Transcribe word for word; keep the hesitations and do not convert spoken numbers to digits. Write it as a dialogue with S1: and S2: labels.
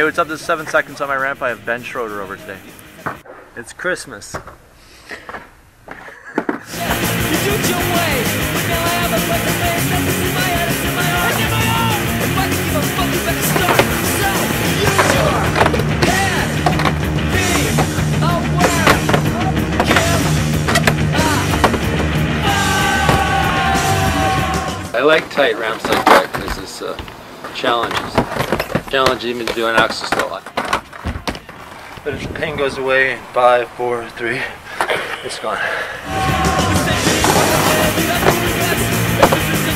S1: what's up? This is seven seconds on my ramp. I have Ben Schroeder over today.
S2: It's Christmas. I like tight ramps like that because it's uh, challenges. Challenging me to do an axle still. But if the pain goes away in five, four, three, it's gone.